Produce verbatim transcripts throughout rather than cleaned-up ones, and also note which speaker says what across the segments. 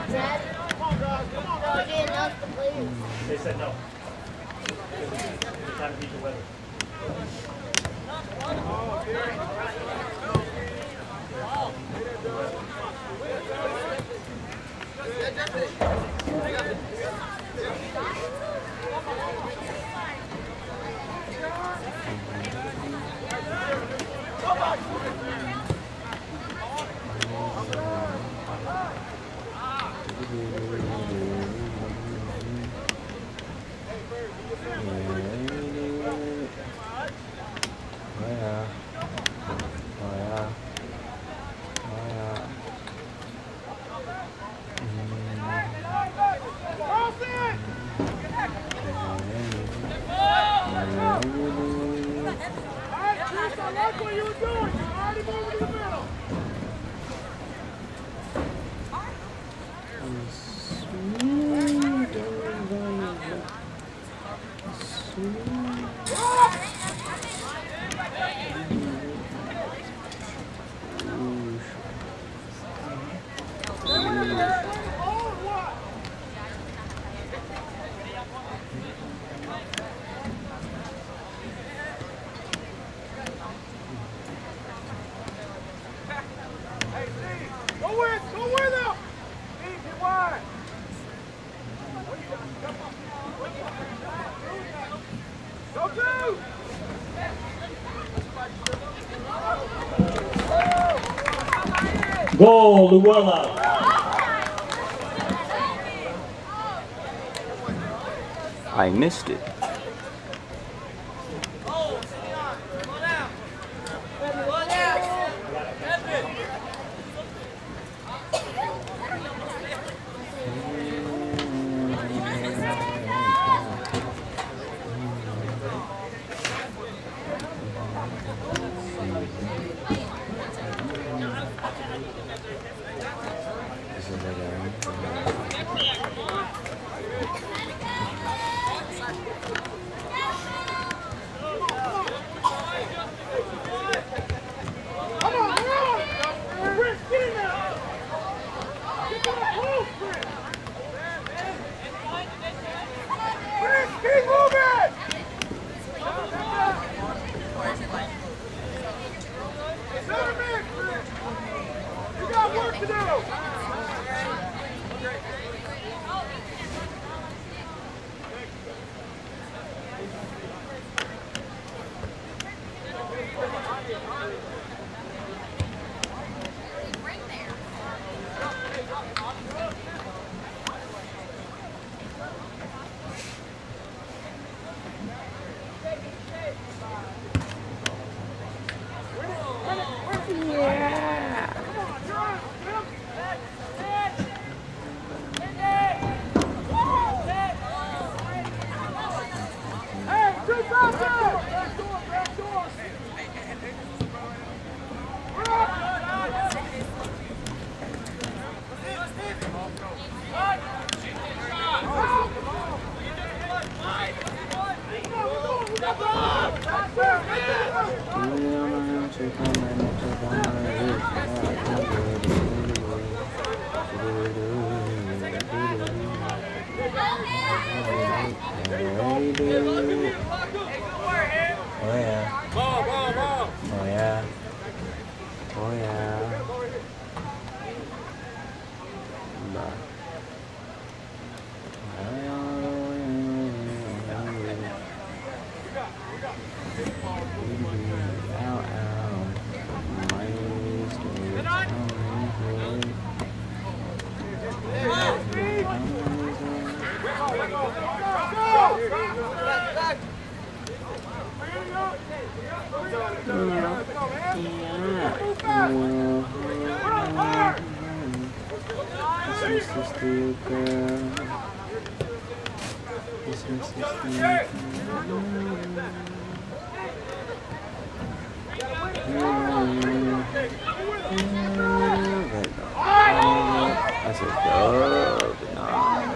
Speaker 1: They said no. It's time to beat the weather. Goal, Luella.
Speaker 2: I missed it.
Speaker 3: That's a dub. Nah.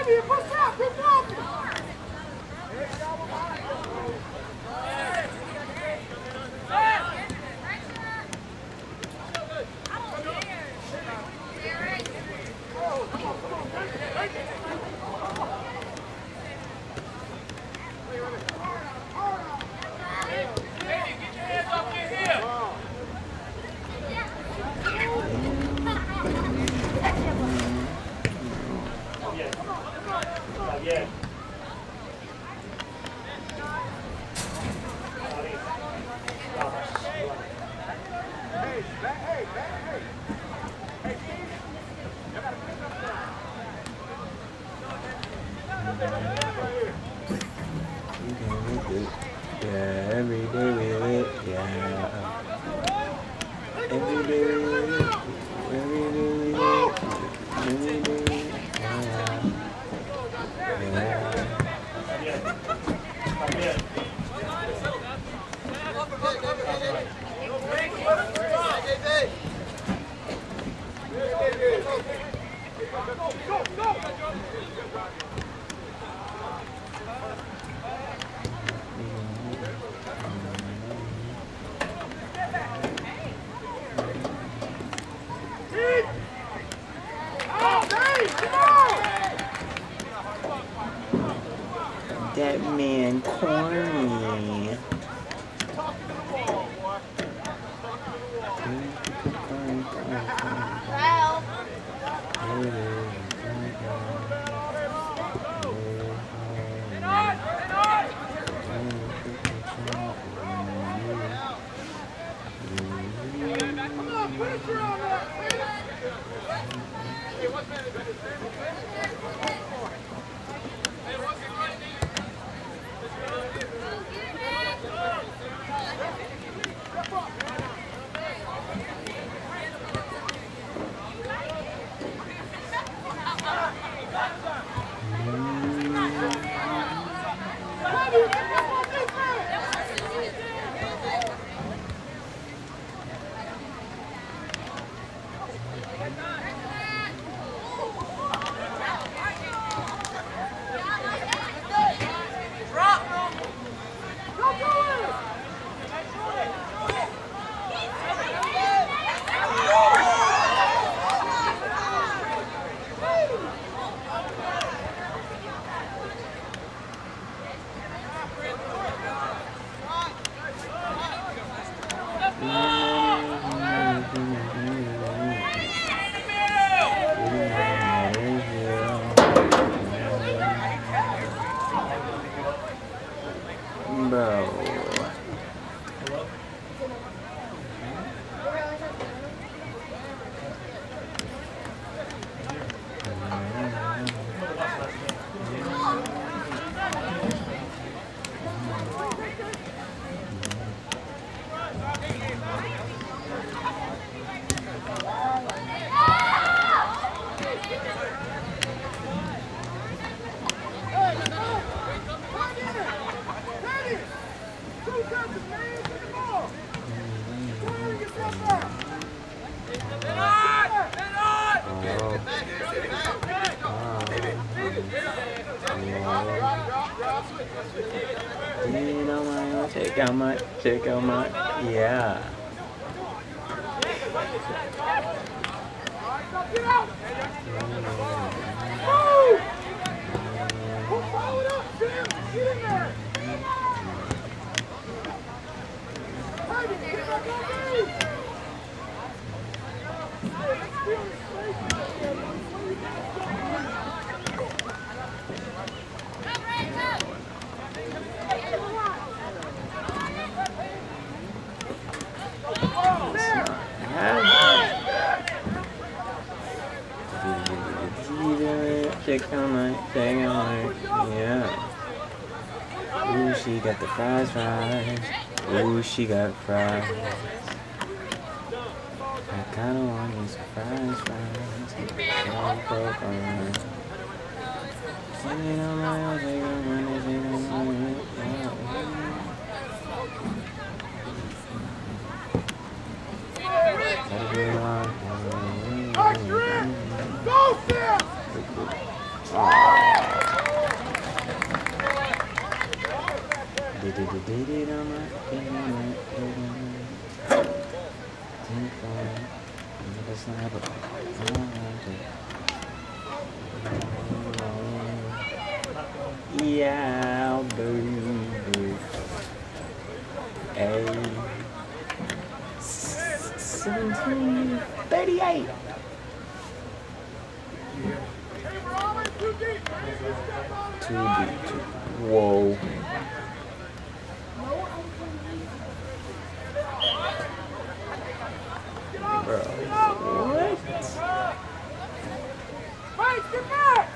Speaker 3: Yeah, every day we live, yeah. Every day we live, every day we live, every day we live, that man corny. Bro. Check out my, check out my, yeah. Check out my, check out my, yeah. Ooh, she got the fries, fries. Ooh, she got fries. I kinda want these fries, fries. All broke on. Take it on my own, take it on my own, take it on my own. Go, Sam! did it on my camera. Yeah, baby. A seventeen thirty-eight. Too deep. Too, whoa. Bro, what?
Speaker 4: Mike, get back!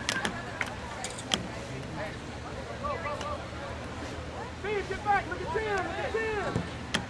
Speaker 4: Steve, get back! Look at Tim! Look at Tim!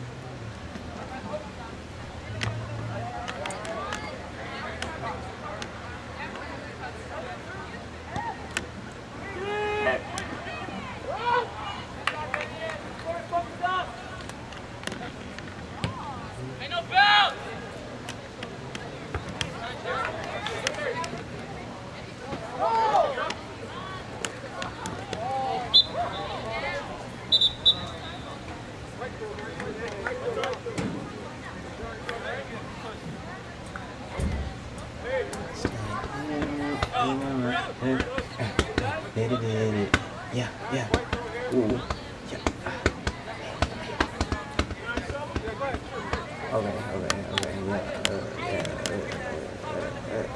Speaker 3: Yeah, yeah. Ooh. Yeah. Okay, okay, okay. Yeah, uh, yeah. Uh, uh, uh,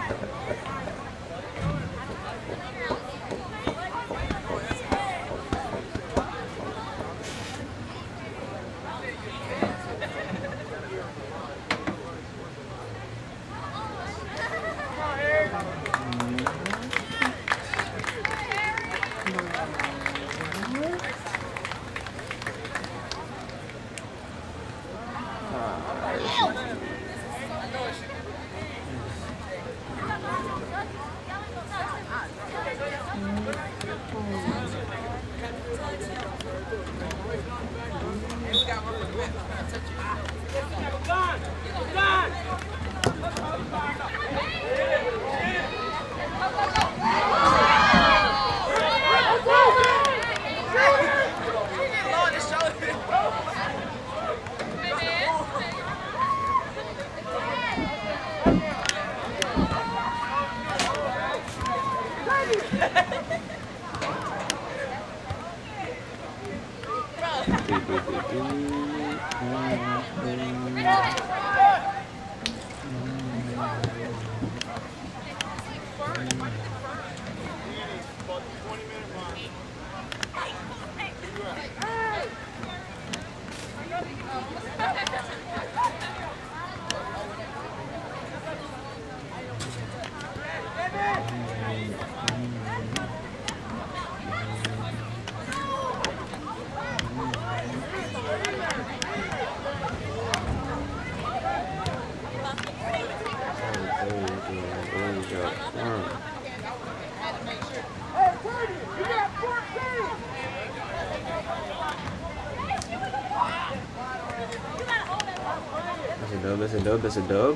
Speaker 3: That's a dub, that's a dub.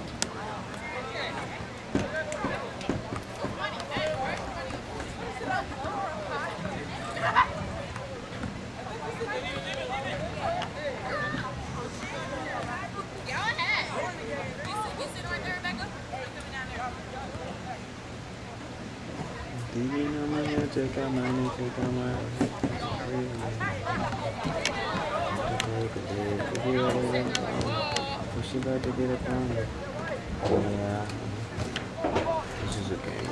Speaker 3: Take out my take out my she about to get up on her. Yeah. This is a game.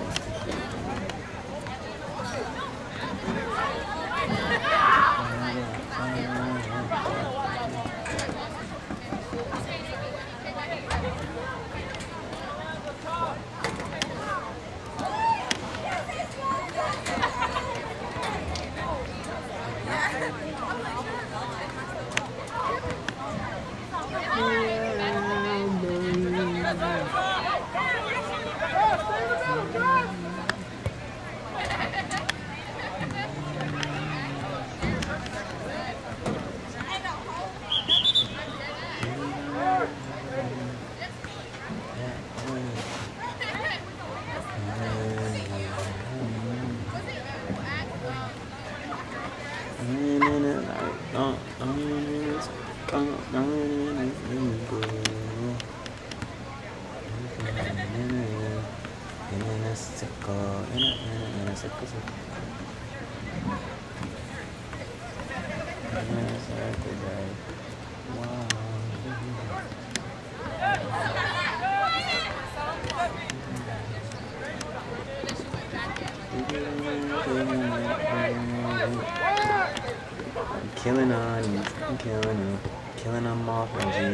Speaker 3: I'm killing on you, I'm killing you, killing them off my G.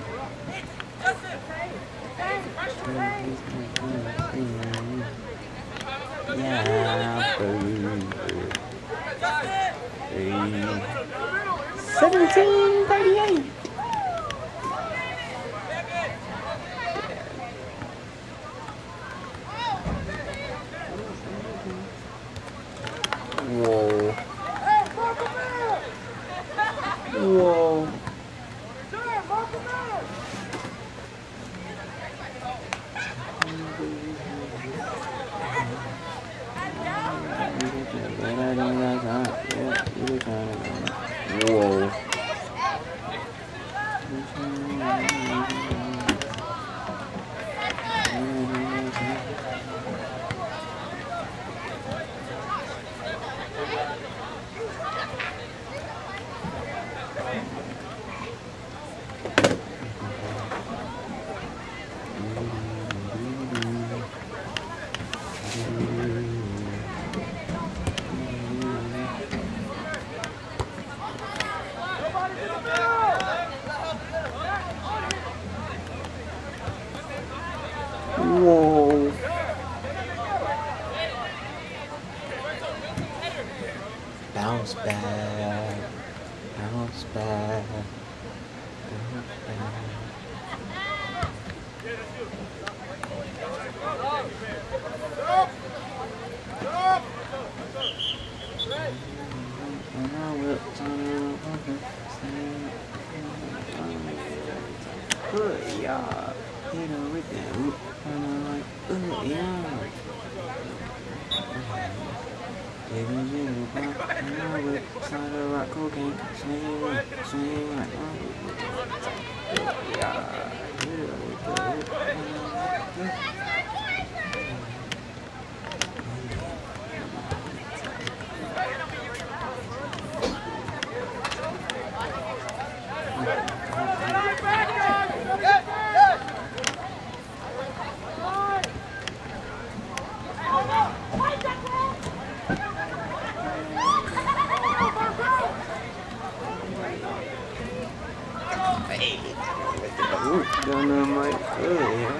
Speaker 3: Yeah, baby. seventeen thirty-eight. Whoa. Whoa. Whoa. Whoa. Bounce back. Bounce back. Bounce back. Good, yeah. Hit her with that root. And I'm like, ooh, yeah. Jiggle, jiggle, pop. And I whip. Slide a rock, cocaine. Swing right, swing right. Yeah. Hit her with the root. And I'm like, Done on my foot, yeah.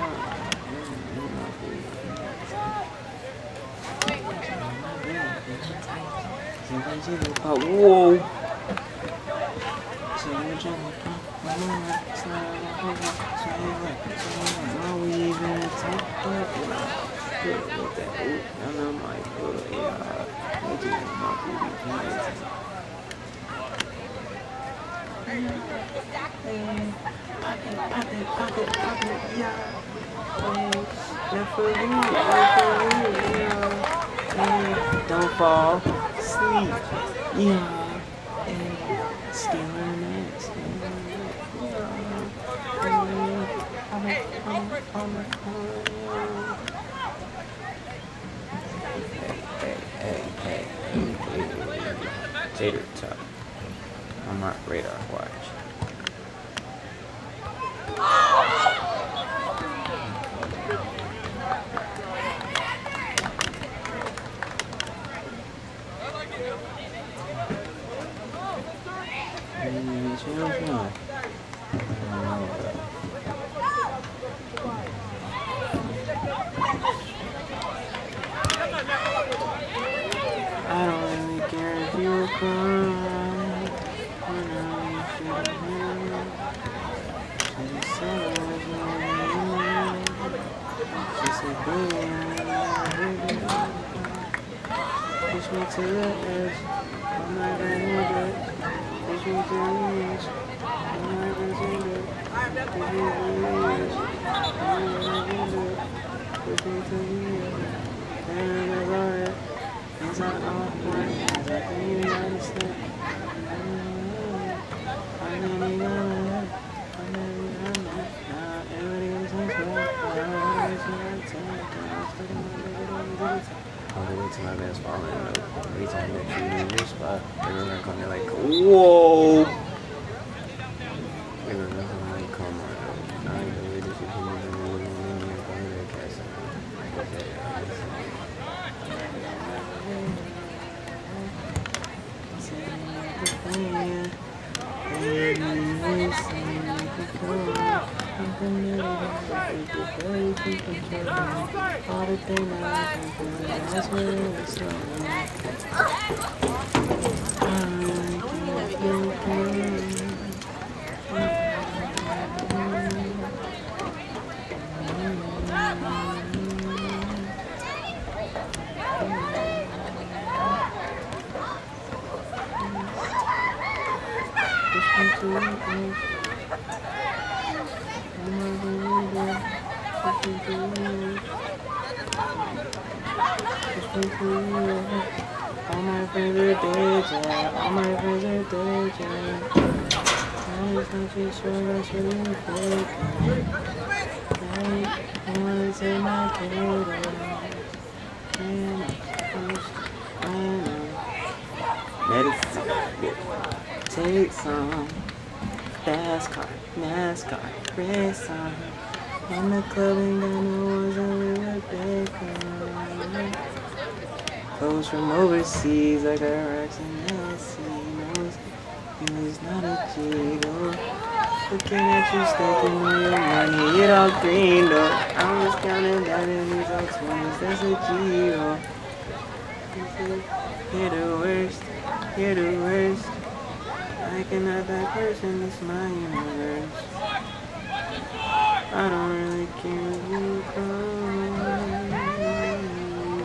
Speaker 3: Oh, whoa. Pop it, pop it, pop it, pop it, yeah. Hey, left for you, right for you, yeah. Hey, don't fall asleep, yeah. Hey, still in it, still in it, yeah. Hey, I'm a, I'm a, I'm a, hey, hey, hey, hey, hey, Tater top. I'm not radar, watch. I don't really care if you cry. When I feel you, she said, baby, push me to the edge. I'm not gonna do that. Push me to the edge. I'm not gonna do that. Push me to the edge. I'm not gonna do that. Push me to the edge. And I'm gonna it's not awkward. It's like you understand. I'm never gonna. I'm never gonna. Now everybody else is right. I'm always gonna take. I'm still gonna do it. all the way to my best falling. Every time that you leave your spot, they were gonna come, they're like, whoa! They were gonna like, come on. Now you know, this is who you're gonna live on in your phone, they're casting. All the things I that's where it's all all my friends are dead, yeah. All my friends are dead, yeah. I'm not too sure that's really fake. I wanna take my kid away. And first, I know. Take some fast car, NASCAR, race on. In the club and got no ones and we were big. Clothes from overseas, I got racks in that sea. Knows he was not a G, though. Looking at you, stacking all your money, it all green, though. I'm just counting down in these all twenties, that's a G, though. You're the worst, you're the worst. I cannot that person, it's my universe. I don't really care if you come. You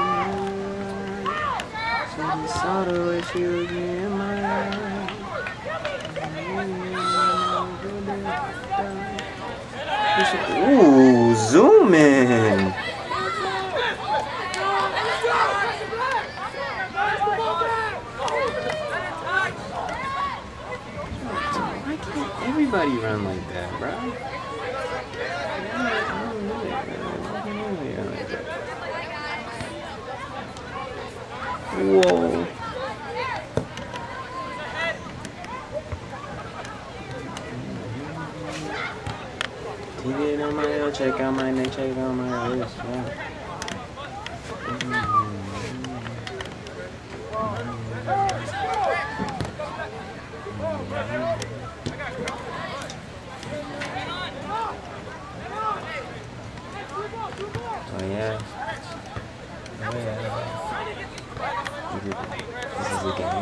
Speaker 3: should've known. Should've saw the way she was in my eyes. Ooh, zoom in. Why can't everybody run like that, bro? Whoa. T V on my head, check out my neck, check out my wrist, yeah. Oh yeah. Oh yeah. This is a game.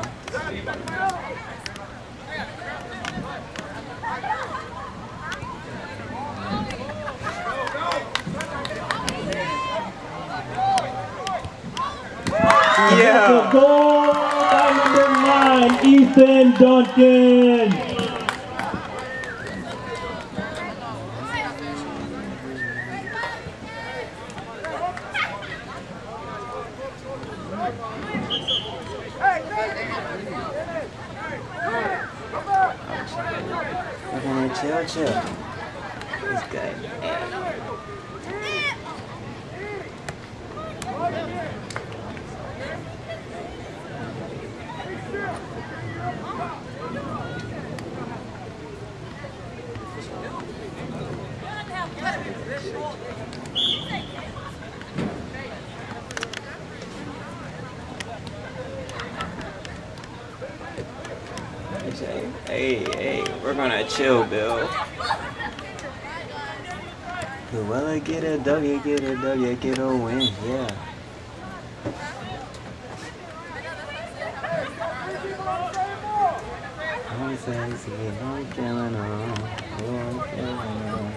Speaker 1: Yeah. Goal by number nine, Ethan Duncan.
Speaker 3: We're gonna chill, chill. This guy. Hey, hey, we're gonna chill, Bill. Luella get a W, get a W, get a win, yeah. I'm sexy, I'm killing on, oh, I'm killing on.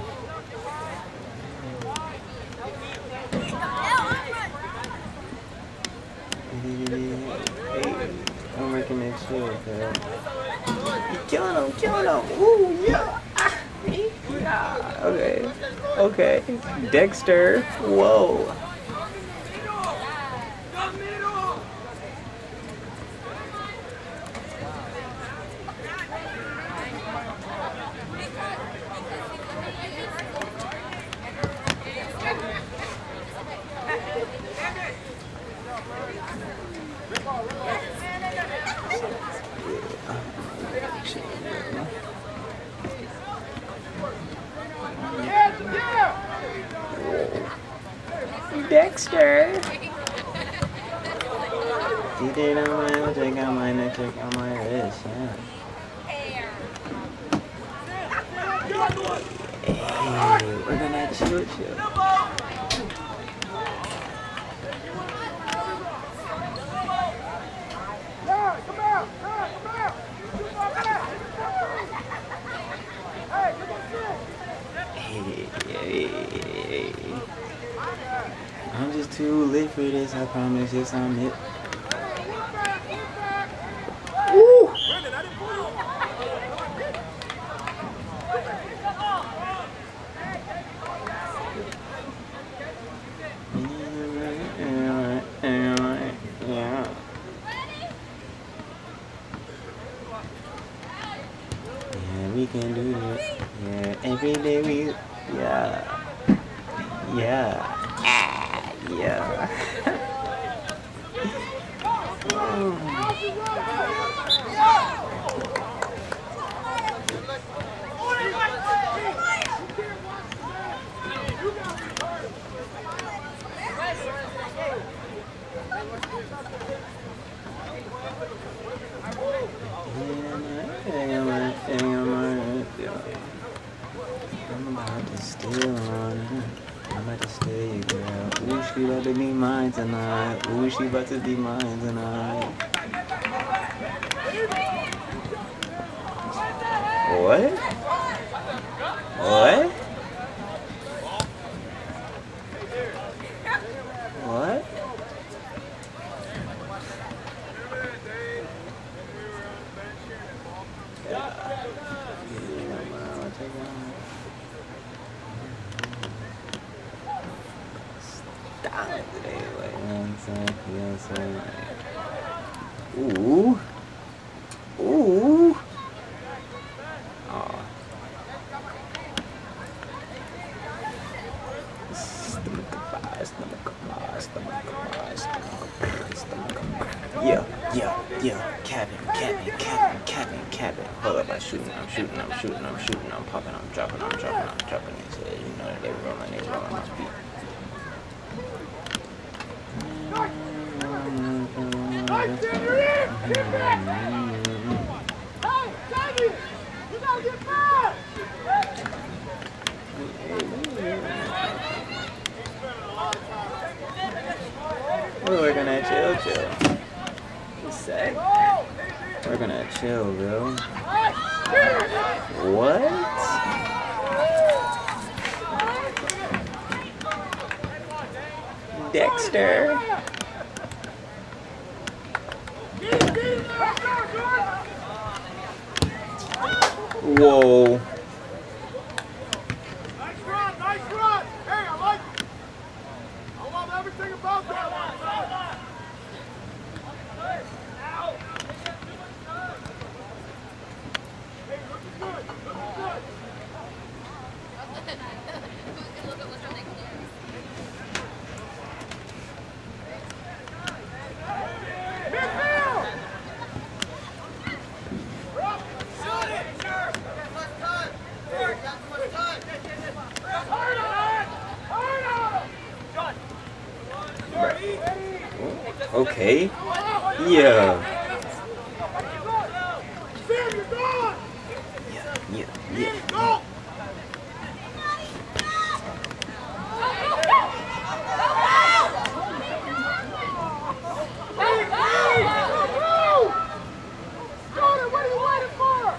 Speaker 3: Hey, I'm making it chill, okay? Killing him, killing him. Ooh, yeah. Yeah. Okay. Okay. Dexter. Whoa. Dexter! He did on my check out my neck, check out my wrist, yeah. Hey, we're gonna chill chill. Hey, hey, hey. I'm just too lit for this, I promise. Yes, I'm hit. Woo! Yeah. Yeah, we can do this. Yeah, every day we. Yeah. Yeah. Yeah. I'm about to steal on her. I'm about to steal you, girl. Ooh, she about to be mine tonight. Ooh, she about to be mine tonight. What? What? What? Stop it today, like, you know what I'm saying? You know what I'm saying? Ooh. Ooh. Aw. Stomach pie, stomach pie, stomach pie, stomach pie, stomach pie. Yeah, yeah, yeah. Cabin, cabin, cabin, cabin, cabin. Hold up, I'm shooting, I'm shooting, I'm shooting, I'm shooting, I'm popping, I'm dropping, I'm dropping, I'm dropping. So, you know that they roll my niggas roll on my feet.
Speaker 4: Nice, Henry! Hey, Davey! You gotta get back!
Speaker 3: We're gonna chill, chill. What's that? We're gonna chill, bro. What? Dexter. Whoa.
Speaker 4: Nice run, nice run! Hey, I like it! I love everything about that one! Hey, looking good, looking good! Midfield! Shoot it! Sure! Less time! Sure, got too much time! Hard on it! Hard on!
Speaker 3: Okay. Yeah.
Speaker 4: Sam, you're gone!
Speaker 3: Yeah, yeah, yeah.
Speaker 4: Go! What are you waiting for?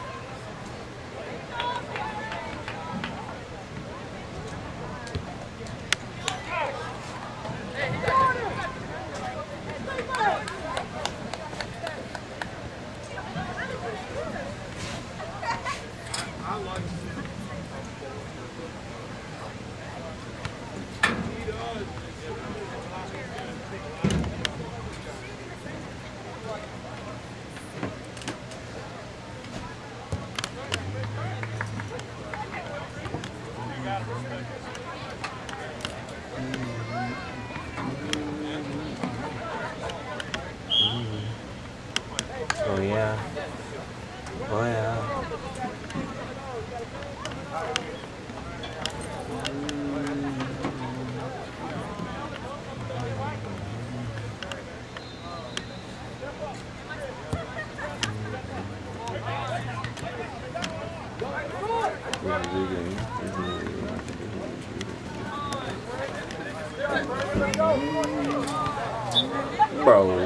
Speaker 3: Bro, what?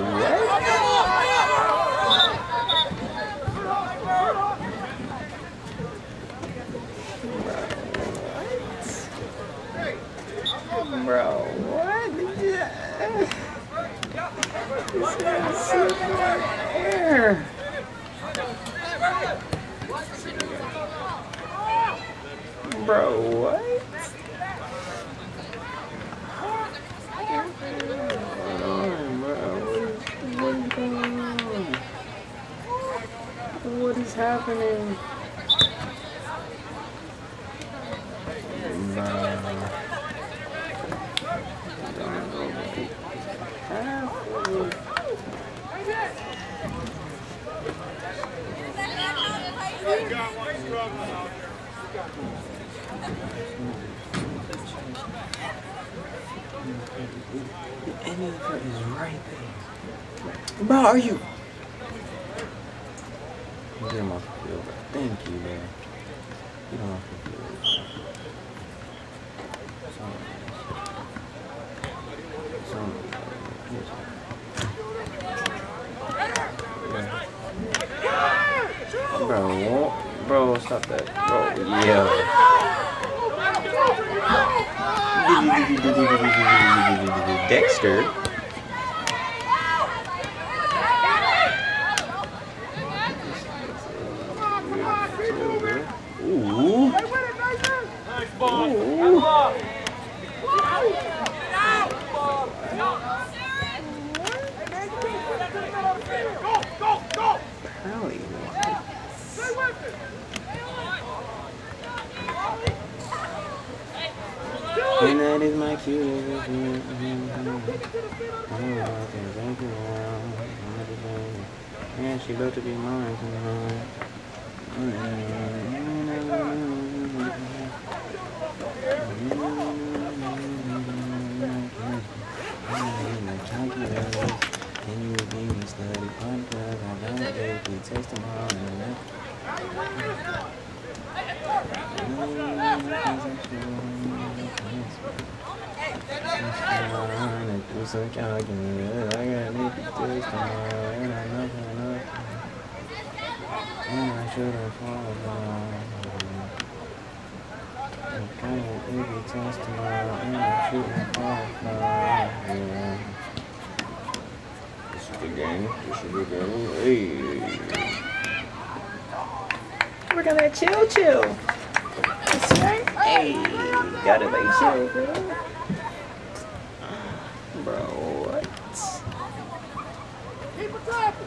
Speaker 3: Bro, what? This guy's slipping in the air. Bro, what? What is happening? No. The N-F is right there. Bro, are you? Get him off the field. Thank you, man. Get him off the field. Bro, bro, stop that. Bro, yeah. Dexter. Ooh. Ooh. Pally. And that is my cue. Yeah, she about to be mine tonight. Can you give me study podcast? I don't know if you taste them all in the do some calculus. I got need to taste them all, and I know enough. And I should have fallen. I'm trying to maybe taste them all, and I should have fallen. This is the game. This is the game. Hey. We're gonna chill, chill. That's right. Hey, gotta be chill, bro. Bro, what?
Speaker 4: Keep it dropping.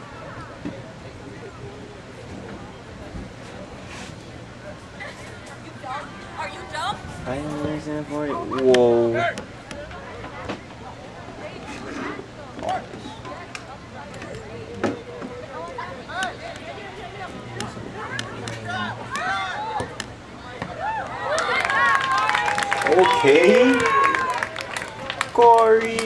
Speaker 5: Are you dumb?
Speaker 3: I am listening for it. Whoa. Okay. Corey.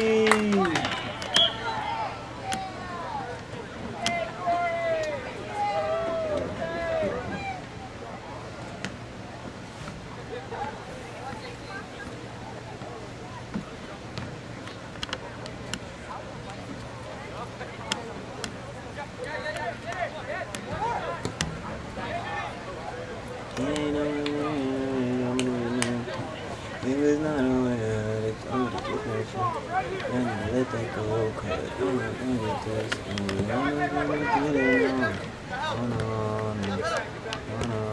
Speaker 3: It was not a way, it's only the picture. And I let that go, cause I'm not gonna get this. And I'm not gonna get it on. Oh no, oh no,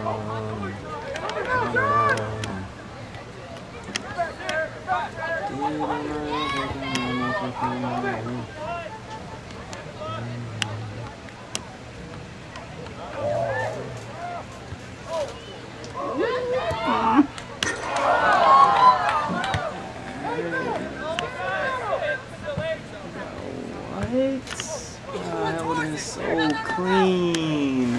Speaker 3: oh no. That would have been so clean.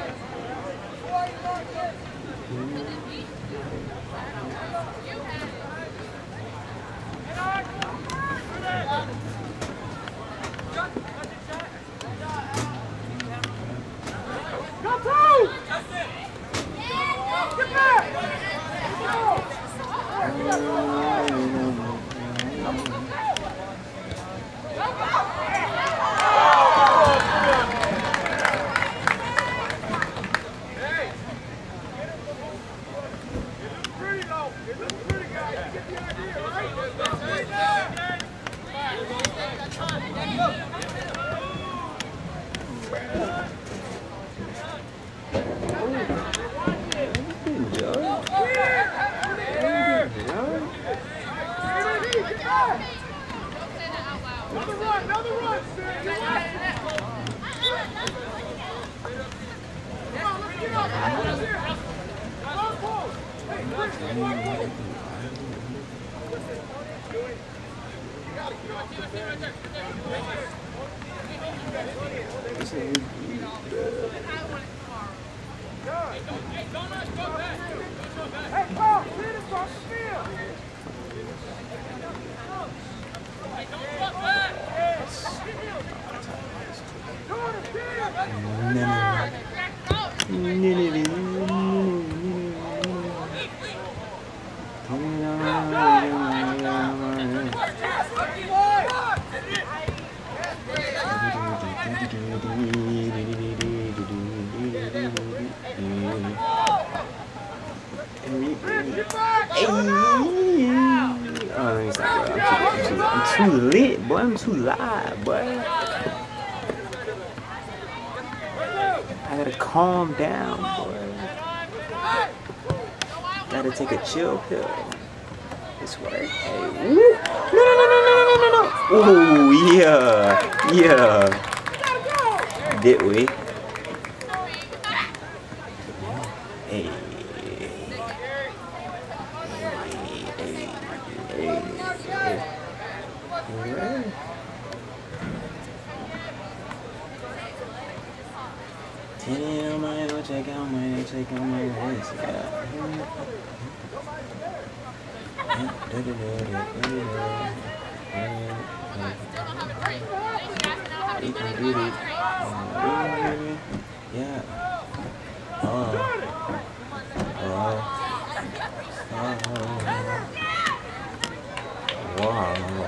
Speaker 3: Too lit, boy. I'm too live, boy. I gotta calm down, boy. Gotta take a chill pill. This way. Hey, woo. No, no, no, no, no, no, no, no. Oh, yeah, yeah. Did we? Hey. Damn, I don't check out my, check out my voice. Yeah. Yeah. Oh. Oh. Oh. Wow.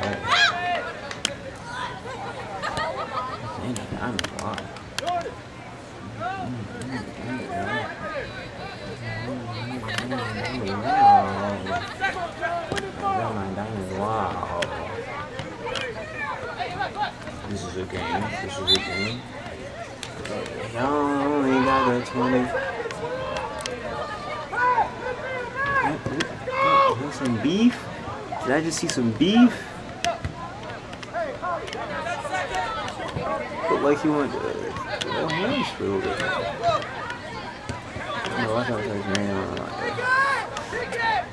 Speaker 3: I'm wow. Wow. This is a game. This is a game. Y'all only got the twenty. Here's some beef. Did I just see some beef? Look like he wanted to. Oh, hands filled it. Oh, I thought it was raining on my